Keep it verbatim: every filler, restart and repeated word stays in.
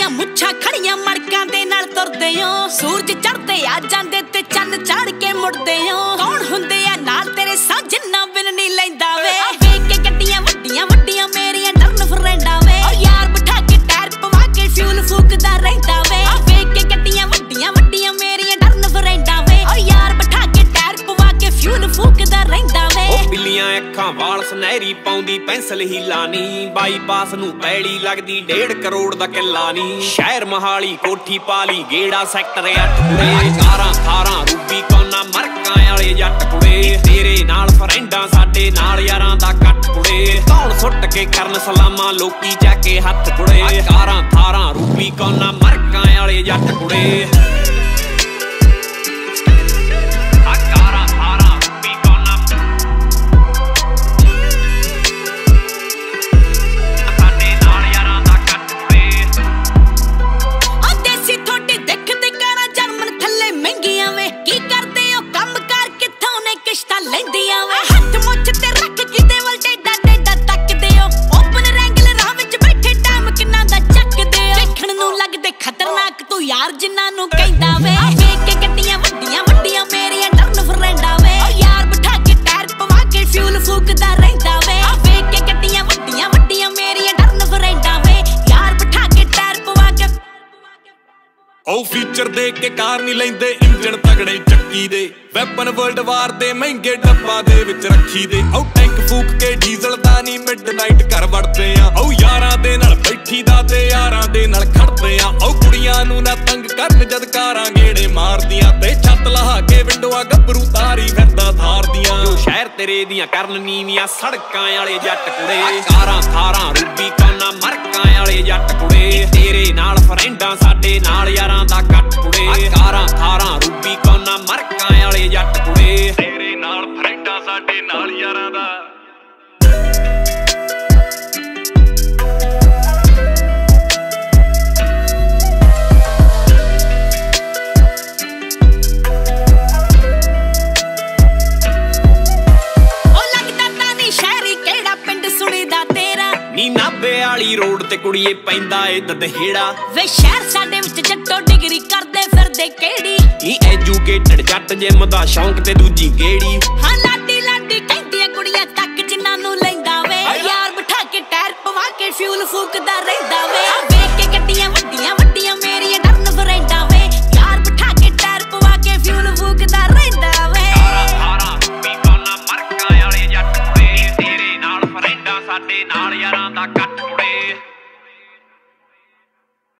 ਦੀਆਂ ਮੁੱਛਾਂ ਖੜੀਆਂ ਮੜਕਾਂ ਦੇ ਨਾਲ ਤੁਰਦੇ ਓ ਸੂਰਜ ਚੜ੍ਹਦੇ ਆ ਜਾਂਦੇ ਤੇ ਚੰਨ ਚੜ੍ਹ ਕੇ ਮੁੜਦੇ ਓ ਕੌਣ ਹੁੰਦੇ ਆ ਨਾਲ ਤੇਰੇ ਸਾਜਣਾ ਬਿਨ ਨਹੀਂ ਲੈਂਦਾ ਵੇ ਵੇਖ ਕੇ ਗੱਡੀਆਂ ਵੱਡੀਆਂ ਵੱਡੀਆਂ ਮੇਰੀਆਂ ਟਰਨ ਫਰੈਂਡਾਂ ਵੇ ਓ ਯਾਰ ਬਿਠਾ ਕੇ ਟਾਇਰ ਪਵਾ ਕੇ ਫਿਊਲ ਫੂਕਦਾ ਰਹਿੰਦਾ ਵੇ ਵੇਖ ਕੇ ਗੱਡੀਆਂ ਵੱਡੀਆਂ ਵੱਡੀਆਂ ਮੇਰੀਆਂ ਟਰਨ ਫਰੈਂਡਾਂ ਵੇ ਓ ਯਾਰ ਬਿਠਾ ਕੇ ਟਾਇਰ ਪਵਾ ਕੇ ਫਿਊਲ ਫੂਕਦਾ ਰਹਿੰਦਾ ਵੇ ਉਹ ਬਿੱਲੀਆਂ ਅੱਖਾਂ ਵਾਲ ਸੁਨਹਿਰੀ ਪਾਉਂਦੀ ਪੈਨਸਲ ਹੀ ਲਾਨੀ ਬਾਈਪਾਸ ਨੂੰ ਪੈੜੀ ਲੱਗਦੀ ਡੇਢ ਕਰੋੜ ਦਾ ਕਿੱਲਾ ਨੀ ਸ਼ਹਿਰ ਮਹਾਲੀ ਕੋਠੀ ਪਾਲੀ ਗੇੜਾ ਸੈਕਟਰ ਅੱਠ ਕੁੜੇ ਕਾਰਾਂ ਥਾਰਾਂ ਰੂਬੀ ਕੋਨਾ ਮਰਕਾਂ ਵਾਲੇ ਜੱਟ ਕੁੜੇ ਤੇਰੇ ਨਾਲ ਫਰੈਂਡਾਂ ਸਾਡੇ ਨਾਲ ਯਾਰਾਂ ਦਾ ਕੱਟ ਕੁੜੇ ਕੌਣ ਸੁੱਟ ਕੇ ਕਰਨ ਸਲਾਮਾਂ ਲੋਕੀ ਜਾ ਕੇ ਹੱਥ ਕੁੜੇ ਕਾਰਾਂ ਥਾਰਾਂ ਰੂਬੀ ਕੋਨਾ ਮਰਕਾਂ ਵਾਲੇ ਜੱਟ ਕੁੜੇ ਲੈਂਦੀਆਂ ਵੇ ਹੱਥ ਮੁੱਛ ਤੇ ਰੱਖ ਕਿਤੇ ਵੱਲ ਟੇਡਾ ਟੇਡਾ ਤੱਕਦੇ ਓ ਓਪਨ ਰੈਂਗਲ ਰਾਹ ਵਿੱਚ ਬੈਠੇ ਟਾਈਮ ਕਿੰਨਾ ਦਾ ਚੱਕਦੇ ਓ ਦੇਖਣ ਨੂੰ ਲੱਗਦੇ ਖਤਰਨਾਕ ਤੂੰ ਯਾਰ ਜਿੰਨਾਂ ਨੂੰ ਕਹਿੰਦਾ ਵੇ ਵੇਖ ਕੇ ਗੱਡੀਆਂ ਵੱਡੀਆਂ ਵੱਡੀਆਂ ਮੇਰੀਆਂ ਟਰਨ ਫਰੈਂਡਾਂ ਵੇ ਓ ਯਾਰ ਬਿਠਾ ਕੇ ਟਾਇਰ ਪਵਾ ਕੇ ਫਿਊਲ ਫੂਕਦਾ ਰਹਿੰਦਾ ਵੇ ਵੇਖ ਕੇ ਗੱਡੀਆਂ ਵੱਡੀਆਂ ਵੱਡੀਆਂ ਮੇਰੀਆਂ ਟਰਨ ਫਰੈਂਡਾਂ ਵੇ ਯਾਰ ਬਿਠਾ ਕੇ ਟਾਇਰ ਪਵਾ ਕੇ ਉਹ ਫੀਚਰ ਦੇ ਕੇ ਕਾਰ ਨਹੀਂ ਲੈਂਦੇ ਇੰਜਣ ਤਗੜੇ ਚੱਕੀ ਦੇ ਵੈਪਨ ਵਰਲਡ ਵਾਰ ਦੇ ਮਹਿੰਗੇ ਡੱਬਾ ਦੇ ਵਿੱਚ ਰੱਖੀ ਦੇ ਉਹ ਟੈਂਕ ਫੂਕ ਕੇ ਡੀਜ਼ਲ ਦਾ ਨਹੀਂ ਮਿਡਨਾਈਟ ਘਰ ਵੜਦੇ ਆ ਉਹ ਯਾਰਾਂ ਦੇ ਨਾਲ ਬੈਠੀ ਦਾ ਤੇ ਯਾਰਾਂ ਦੇ ਨਾਲ ਖੜਦੇ ਆ ਉਹ ਕੁੜੀਆਂ ਨੂੰ ਨਾ ਤੰਗ ਕਰਨ ਜਦ ਕਾਰਾਂ ਗੇੜੇ ਮਾਰਦੀਆਂ ਤੇ ਛੱਤ ਲਹਾ ਕੇ ਵਿੰਡੋਆਂ ਗੱਭਰੂ ਤਾਰੀ ਫਿਰਦਾ ਥਾਰਦੀਆਂ ਜੋ ਸ਼ਹਿਰ ਤੇਰੇ ਦੀਆਂ ਕਰਨ ਨੀਵੀਆਂ ਸੜਕਾਂ ਵਾਲੇ ਜੱਟ ਕੁੜੇ ਕਾਰਾਂ ਥਾਰਾਂ ਰੂਬੀ ਕੋਨਾ ਮਰਕਾਂ ਵਾਲੇ ਜੱਟ ਕੁੜੇ ਤੇਰੇ ਨਾਲ ਫਰੈਂਡਾਂ ਸਾਡੇ ਨਾਲ ਯਾਰਾਂ ਦਾ ਕੱਟ ਕੁੜੇ ਕਾਰਾਂ ਥਾਰਾਂ ਰੂਬੀ ਕੋਨਾ ਮਰਕਾਂ ਵਾਲੇ ਜੱਟ ਕੁੜੇ ਤੇਰੇ ਨਾਲ ਫਰੈਂਡਾਂ ਸਾਡੇ ਨਾਲ ਯਾਰਾਂ ਦਾ ਨੀ ਨਾਭੇ ਵਾਲੀ ਰੋਡ ਤੇ ਕੁੜੀਏ ਪੈਂਦਾ ਏ ਦਦਹੇੜਾ ਵੇ ਸ਼ਹਿਰ ਸਾਡੇ ਵਿੱਚ ਜੱਟੋ ਡਿਗਰੀ ਕਰਦੇ ਫਿਰਦੇ ਕਿਹੜੀ ਨੀ ਐਜੂਕੇਟਡ ਜੱਟ ਜਿਮ ਦਾ ਸ਼ੌਂਕ ਤੇ ਦੂਜੀ ਗੇੜੀ ਹਾਂ ਲਾਡੀ ਲਾਡੀ ਕਹਿੰਦੀਆਂ ਕੁੜੀਆਂ ਤੱਕ ਜਿੰਨਾਂ ਨੂੰ ਲੈਂਦਾ ਵੇ ਯਾਰ ਬਿਠਾ ਕੇ ਟਾਇਰ ਪਵਾ ਕੇ ਫਿਊਲ ਫੂਕਦਾ ਰਹਿੰਦਾ ਵੇ ਵੇਖ ਕੇ ਗੱਡੀਆਂ ਵੱਡੀਆਂ ਵੱਡੀਆਂ ਮੇਰੀਆਂ ਟਰਨ ਫਰੈਂਡਾਂ ਵੇ ਯਾਰ ਬਿਠਾ ਕੇ ਟਾਇਰ ਪਵਾ ਕੇ ਫਿਊਲ ਫੂਕਦਾ ਰਹਿੰਦਾ ਵੇ ਕਾਰਾਂ ਥਾਰਾਂ ਰੂਬੀ ਕੋਨਾ ਮਰਕਾਂ ਵਾਲੇ ਜੱਟ ਕੁੜੇ ਤੇਰੇ ਨਾਲ ਫਰੈਂਡਾਂ ਸਾਡੇ ਨਾਲ ਯਾਰਾਂ ਦਾ ਕੱਟ ਕੁੜੇ